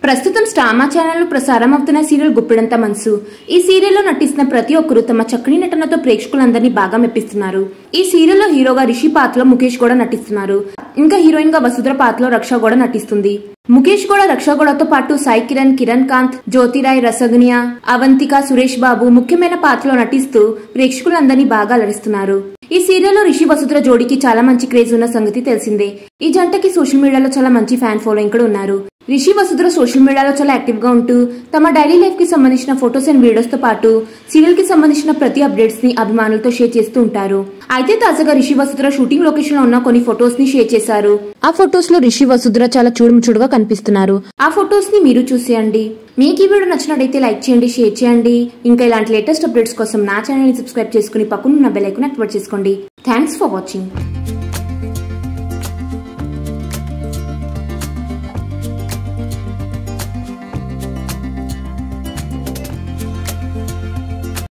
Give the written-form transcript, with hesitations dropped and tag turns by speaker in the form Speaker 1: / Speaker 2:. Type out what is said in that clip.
Speaker 1: ప్రస్తుతం స్టార్ మా ఛానల్లో ప్రసారం అవుతున్న సీరియల్ గుప్పెడంత మనసు. ఈ సీరియల్లో నటిస్తున్న ప్రతి ఒక్కరూ తమ చక్కని నటనతో ప్రేక్షకులందరినీ బాగా మెప్పిస్తున్నారు. ఈ సీరియల్లో హీరోగా రిషి పాత్రలో ముఖేష్ కూడా నటిస్తున్నారు. ఇంకా హీరోయిన్ గా వసుధర పాత్రలో రక్ష కూడా నటిస్తుంది. ముఖేష్ కూడా రక్ష గౌడతో పాటు సాయి కిరణ్, కిరణ్ కాంత్, జ్యోతిరాయ్, రసగునియా, అవంతిక, సురేష్ బాబు ముఖ్యమైన పాత్రలో నటిస్తూ ప్రేక్షకులందరినీ బాగా అలరిస్తున్నారు. ఈ సీరియల్లో రిషి వసుధర జోడీకి చాలా మంచి క్రేజ్ ఉన్న సంగతి తెలిసిందే. ఈ జంటకి సోషల్ మీడియాలో చాలా మంచి ఫ్యాన్ ఫాలోయింగ్ కూడా ఉన్నారు. రిషి వసుధర సోషల్ మీడియాలో చాలా యాక్టివ్ గా ఉంటూ తమ డైలీ లైఫ్ కి సంబంధించిన ఫొటోస్ అండ్ వీడియోస్ తో పాటు సీరియల్ కి సంబంధించిన ప్రతి అప్డేట్స్ ని అభిమానులతో షేర్ చేస్తూ ఉంటారు. అయితే తాజాగా రిషి వసుధర షూటింగ్ లొకేషన్ లో ఉన్న కొన్ని ఫొటోస్ ని షేర్ చేశారు. ఆ ఫొటోస్ లో రిషి వసుధర చాలా చూడముచుడుగా కనిపిస్తున్నారు. ఆ ఫొటోస్ ని మీరు చూసేయండి. మీకు ఈ వీడియో నచ్చినట్టయితే లైక్ చేయండి, షేర్ చేయండి. ఇంకా ఇలాంటి లేటెస్ట్ అప్డేట్స్ కోసం నా ఛానల్ ని సబ్స్క్రైబ్ చేసుకుని పక్కన ఉన్న బెల్ ఐకాన్ యాక్టివేట్ చేసుకోండి. Thanks for watching.